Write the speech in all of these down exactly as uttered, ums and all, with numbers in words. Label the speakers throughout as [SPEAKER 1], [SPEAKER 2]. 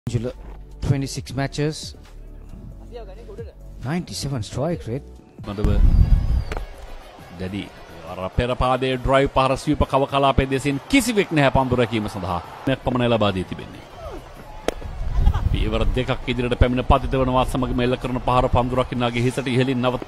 [SPEAKER 1] Anjula, twenty-six matches, ninety-seven strike rate.
[SPEAKER 2] Daddy, පෙරපාදයේ drive පහර sweep කව කලාපයේ දෙසින් කිසිවෙක් නැහැ පන්දු රැකීම සඳහා. මෙක් පමණ ලබා දී තිබෙන්නේ. පියවර දෙකක් ඉදිරියට පැමිණ පතිත වනවා සමග මෙල්ල කරන පහර පන්දු රකින්නාගේ හිසට ඉහළින් නවත.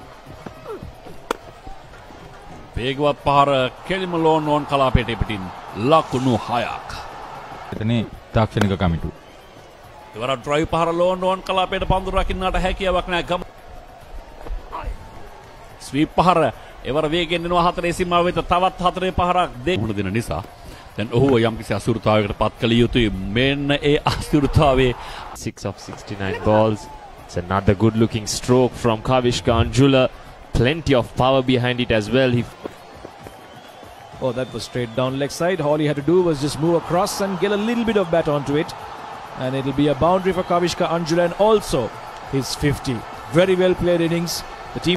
[SPEAKER 2] වේගවත් පහර කෙලිම ලෝන් ඕන් කලාපයට පිටින් ලකුණු හයක්.
[SPEAKER 3] එතනේ තාක්ෂණික කමිටු.
[SPEAKER 2] ඉවර drive පහර ලෝන් ඕන් කලාපයට පන්දු රකින්නාට හැකියාවක් නැහැ. ගම sweep පහර එවර වේගෙන් එනවා හතරේ සීමාව වෙත තවත් හතරේ පහරක් දෙන්න දෙන නිසා දැන් ඔහුව යම්කිසි අසුරතාවයකට පත් කළ යුතුයි. මෙන්න ඒ අසුරතාවේ
[SPEAKER 4] six of sixty-nine balls. It's another good looking stroke from Kavishka. Anjula, plenty of power behind it as well. He
[SPEAKER 5] Oh, that was straight down leg side. All he had to do was just move across and get a little bit of bat onto it, and it'll be a boundary for Kavishka Anjula, and also his fifty. Very well played innings. The team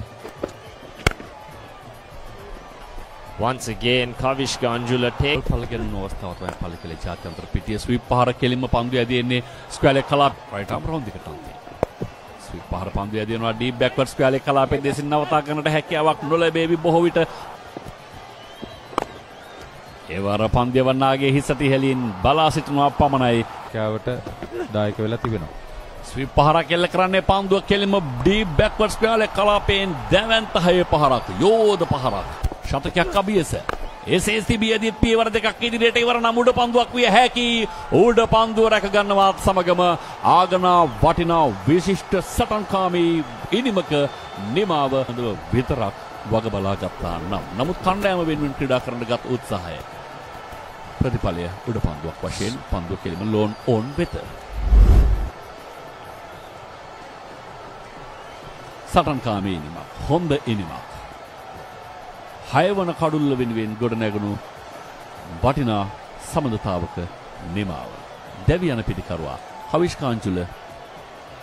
[SPEAKER 4] once again Kavishka Anjula take
[SPEAKER 2] පළගෙන අවස්ථාව තමයි පළකලේ ජාත්‍යන්තර පිටිය sweep පහර කෙලින්ම පන්දු ඇදෙන්නේ ස්ක්වෑර් එක කලාප right ආම් round එකට අන්තිම ස්වීප් පහර පන්දු ඇදෙනවා ඩීප් බෑක්වර්ඩ් ස්ක්වෑර් එක කලාපයේ දෙසින් නවතා ගන්නට හැකියාවක් නොලැබෙවි බොහෝ විට. ඒවර පන්දු වන්නාගේ හිසට ඉහළින් බලා සිටිනවා පමණයි.
[SPEAKER 3] කෑවට දායක වෙලා තිබෙනවා.
[SPEAKER 2] ස්වීප් පහරක් එල්ල කරන්නේ පන්දුව කෙලින්ම ඩීප් බෑක්වර්ඩ් ස්ක්වෑර් එක කලාපයෙන් දැවැන්ත හයේ පහරක් යෝධ පහරක්. ශතකයක් අභියස. එසේ තිබියදී පියවර දෙකක් ඉදිරියට ඉවර නම් උඩ පන්දුවක් විය හැකි. උඩ පන්දුව රැක ගන්නවත් සමගම ආගනා වටිනා විශිෂ්ට සටන්කාමී ඉනිමක නිමාව විතරක් වග බලා ගත්තා නම් නමුත් කණ්ඩායම වෙනුවෙන් ක්‍රීඩා කරන්න ගත් උත්සාහය ප්‍රතිඵලය උඩ පන්දුවක් වශයෙන් පන්දුව කෙලිම ලෝන් ඕන් වෙත. සටන්කාමී ඉනිමක් හොඳ ඉනිමක්. හයවන කඩුල්ල වෙනුවෙන් ගොඩනැගුණු වටිනා සමඳතාවක නිමාව. දැවි යන පිටිකරුවා කවිෂ්ක අංජුල